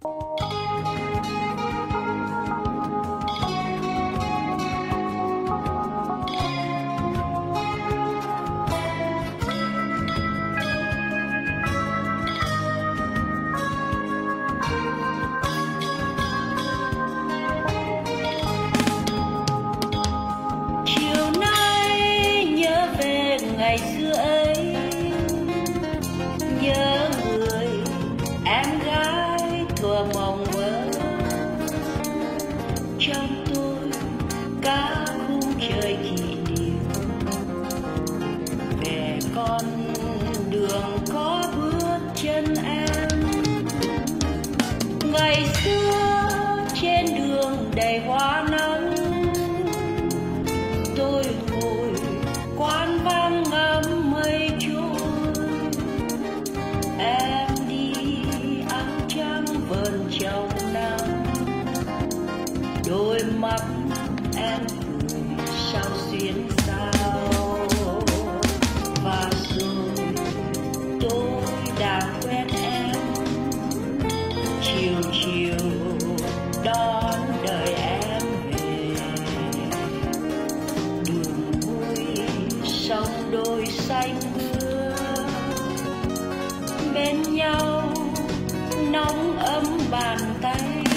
Ngày xưa ấy, nhớ người em gái thuở mộng mơ. Trong tôi cả khung trời kỷ niệm về con đường có bước chân em. Ngày xưa trên đường đầy hoa nắng, tôi ngồi quán vang ngắm mây trôi. Em đi áo trắng vờn trong nắng, đôi mắt em cười sao xuyên sao. Và rồi tôi đã quen em, chiều chiều đón đợi em về. Đường vui sông đôi xanh mưa, bên nhau nóng ấm bàn tay.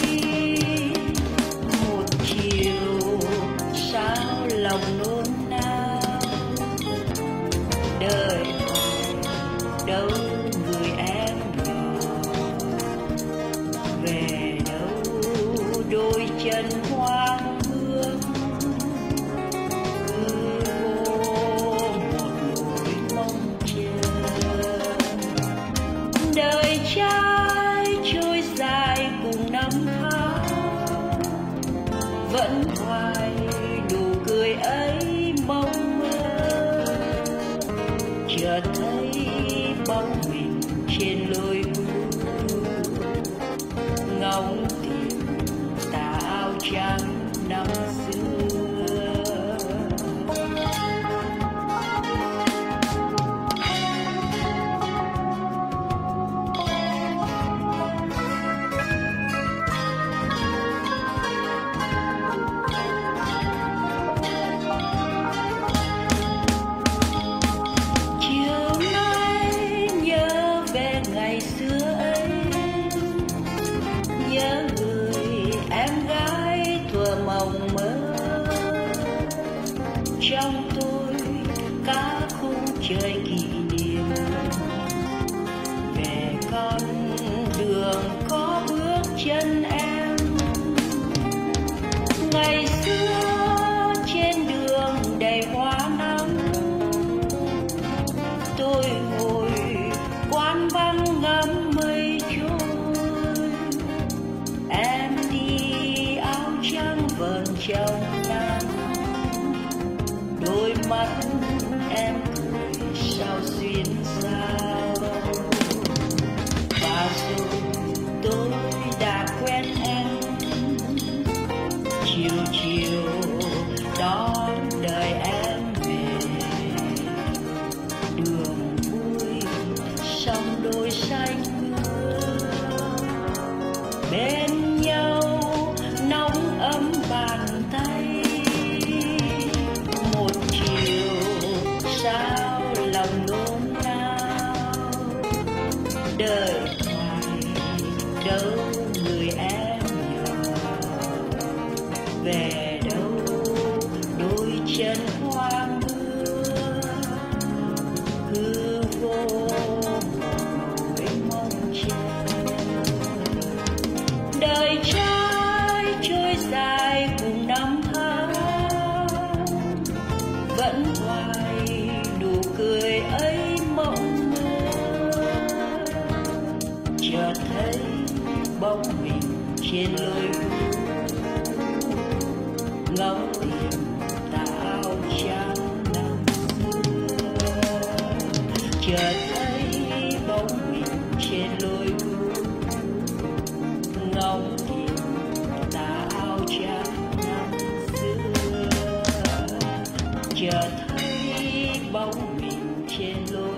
Một chiều sao lòng nôn nao, đời đâu người em nhỏ, về đâu đôi chân hoang hương. Cứ vô một nỗi mong chờ, đời trai trôi dài cùng năm tháng, vẫn hoài nụ cười ấy mong mơ. Chợt thấy bóng mình trên lối vui, ngóng tìm tà áo trắng năm xưa. Ngày xưa ấy, nhớ người em gái thuở mộng mơ. Trong tôi cả khung trời kỷ niệm về con đường có bước chân em. Ngày xưa trên đường đầy hoa nắng, tôi ngồi quán vang ngắm mây trôi. Em đi áo trắng vờn trong nắng, đôi mắt em cười sao xuyên sao. Và rồi tôi đã quen em, chiều chiều đón đợi em về. Đường vui sông đôi xanh mưa, bên nhau nóng ấm bàn tay. Một chiều sao lòng nôn nao, đời hoài đâu người em nhỏ, về đâu đôi chân hoang hương. Cứ vô đời trai trôi dài cùng năm tháng, vẫn hoài nụ cười ấy mộng mơ. Chợt thấy bóng mình trên lối vui, ngóng tìm tà áo trắng năm xưa. Chợt thấy bóng mình trên lối vui, ngóng tìm tà áo trắng năm xưa. Chợt thấy bóng mình trên lối